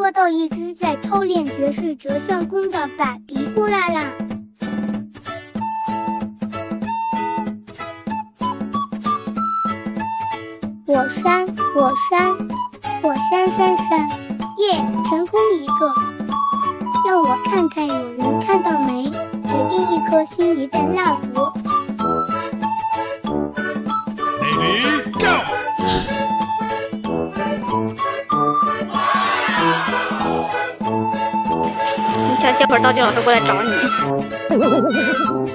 捉到一只在偷练绝世折相功的爸比过来啦！我扇，我扇，耶，成功一个！让我看看有人看到没？决定一颗心仪的蜡烛。 Ready, go！ 你想歇会儿，道具老师过来找你。